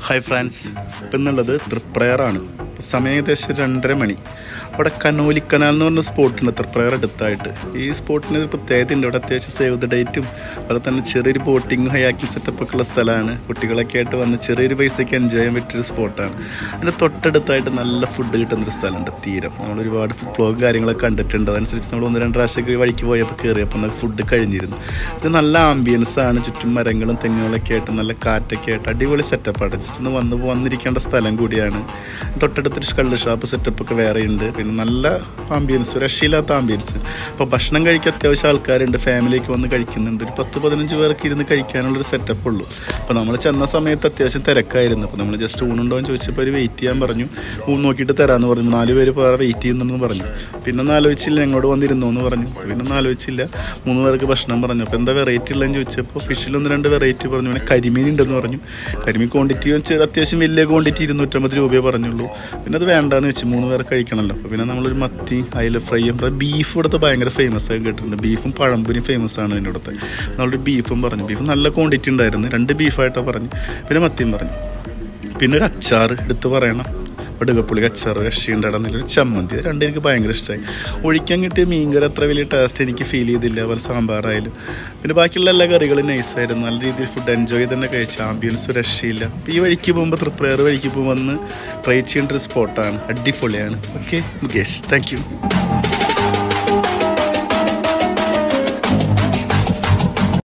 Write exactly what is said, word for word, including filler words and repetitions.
Hi friends, ഇന്നുള്ളത് Triprayar ആണ്. സമയം ഏകദേശം രണ്ടര മണി. അവിടെ Kanoli Kanal എന്ന് പറഞ്ഞ സ്പോട്ട് ഉണ്ട് Triprayar അടുത്തായിട്ട്. ഈ സ്പോട്ടിന് ഒരു പ്രത്യേകത ഉണ്ട്. ഇവിടെ അത്യാവശ്യം സേവ് ദ ഡേറ്റും അതുപോലെ തന്നെ ചെറിയൊരു ബോട്ടിങ്ങും ഹയാക്കിംഗ് സെറ്റപ്പ് ഒക്കെ ഉള്ള സ്ഥലമാണ്. കുട്ടികളൊക്കെ ആയിട്ട് വന്ന് ചെറിയൊരു പൈസയ്ക്ക് എൻജോയ് ചെയ്യാൻ പറ്റിയൊരു സ്പോട്ടാണ്. അതിൻ്റെ തൊട്ടടുത്തായിട്ട് നല്ല ഫുഡ് കിട്ടുന്നൊരു സ്ഥലമുണ്ട് തീരം. നമ്മൾ ഒരുപാട് ഫുഡ് ബ്ലോഗ് കാര്യങ്ങളൊക്കെ കണ്ടിട്ടുണ്ട്. അതനുസരിച്ച് നമ്മൾ ഒന്ന് രണ്ട് പ്രാവശ്യമൊക്കെ വഴിക്ക് പോയപ്പോൾ കയറിയപ്പോൾ നമുക്ക് ഫുഡ് കഴിഞ്ഞിരുന്നു. ഇത് നല്ല ആംബിയൻസ് ആണ്. ചുറ്റും മരങ്ങളും തെങ്ങുകളൊക്കെ ആയിട്ട് നല്ല കാറ്റൊക്കെ ആയിട്ട് അടിപൊളി സെറ്റപ്പാണ്. ജസ്റ്റ് ഒന്ന് വന്ന് വന്നിരിക്കേണ്ട സ്ഥലം കൂടിയാണ്. തൊട്ടടുത്തൊരു കള്ള് ഷാപ്പ് സെറ്റപ്പൊക്കെ വേറെ ഉണ്ട്. പിന്നെ നല്ല ആംബിയൻസ്, രക്ഷയില്ലാത്ത ആംബിയൻസ്. അപ്പോൾ ഭക്ഷണം കഴിക്കാൻ അത്യാവശ്യം ആൾക്കാരുണ്ട്, ഫാമിലിയൊക്കെ വന്ന് കഴിക്കുന്നുണ്ട്. ഒരു പത്ത് പതിനഞ്ച് പേർക്ക് ഇരുന്ന് കഴിക്കാനുള്ളൊരു സെറ്റപ്പ് ഉള്ളൂ. അപ്പോൾ നമ്മൾ ചെന്ന സമയത്ത് അത്യാവശ്യം തിരക്കായിരുന്നു. അപ്പോൾ നമ്മൾ ജസ്റ്റ് ഊണുണ്ടോ എന്ന് ചോദിച്ചപ്പോൾ ഒരു വെയിറ്റ് ചെയ്യാൻ പറഞ്ഞു. ഊൺ നോക്കിയിട്ട് തരാമെന്ന് പറഞ്ഞു. നാല് പേര് വേറെ വെയിറ്റ് ചെയ്യുന്നുണ്ടെന്ന് പറഞ്ഞു. പിന്നെ ഒന്ന് ആലോചിച്ചില്ല, ഞങ്ങളോട് വന്നിരുന്നോ എന്ന് പറഞ്ഞു. പിന്നെ ഒന്നും ആലോചിച്ചില്ല, മൂന്ന് പേർക്ക് ഭക്ഷണം പറഞ്ഞു. അപ്പോൾ എന്താ വെറൈറ്റി ഉള്ളതെന്ന് ചോദിച്ചപ്പോൾ ഫിഷിലൊന്ന് രണ്ട് വെറൈറ്റി പറഞ്ഞു. പിന്നെ കരിമീൻ ഉണ്ടെന്ന് പറഞ്ഞു. കരിമീൻ ക്വാണ്ടിറ്റിയും അത്യാവശ്യം വലിയ ക്വാണ്ടിറ്റി ഇരുന്നൂറ്റമ്പത് രൂപയെ പറഞ്ഞുള്ളൂ. പിന്നെ അത് വേണ്ടാന്ന് വെച്ച്, മൂന്ന് പേർ കഴിക്കണമല്ലോ. അപ്പോൾ പിന്നെ നമ്മളൊരു മത്തി, അയില ഫ്രൈയും, ബീഫ് ഇവിടുത്തെ ഭയങ്കര ഫേമസ് ആയി കേട്ടിട്ടുണ്ട്. ബീഫും പഴംപൊരിയും ഫേമസ് ആണ് ഇതിൻ്റെ അടുത്ത്. നമ്മളൊരു ബീഫും പറഞ്ഞു. ബീഫ് നല്ല ക്വാണ്ടിറ്റി ഉണ്ടായിരുന്നു. രണ്ട് ബീഫായിട്ടാണ് പറഞ്ഞു. പിന്നെ മത്തിയും പറഞ്ഞു. പിന്നെ ഒരു അച്ചാർ എടുത്ത് പറയണം. വെടുകപ്പുളി അച്ചാർ രക്ഷയുണ്ടായിരുന്നൊരു ചമ്മന്തി, രണ്ടും എനിക്ക് ഭയങ്കര ഇഷ്ടമായി. ഒഴിക്കാൻ കിട്ടിയ മീൻകറി അത്ര വലിയ ടേസ്റ്റ് എനിക്ക് ഫീൽ ചെയ്തില്ല. അതുപോലെ സാമ്പാറായാലും പിന്നെ ബാക്കിയുള്ള എല്ലാ കറികളും നൈസായിരുന്നു. നല്ല രീതിയിൽ ഫുഡ് എൻജോയ് ചെയ്ത് തന്നെ കഴിച്ച. ആംബിയൻസ് രക്ഷയില്ല. അപ്പോൾ ഈ വഴിക്ക് പോകുമ്പോൾ Triprayar വഴിക്ക് പോകുമ്പോൾ വന്ന് ട്രൈ ചെയ്യേണ്ട ഒരു സ്പോട്ടാണ്. അടിപൊളിയാണ്. Okay Mukesh, thank U.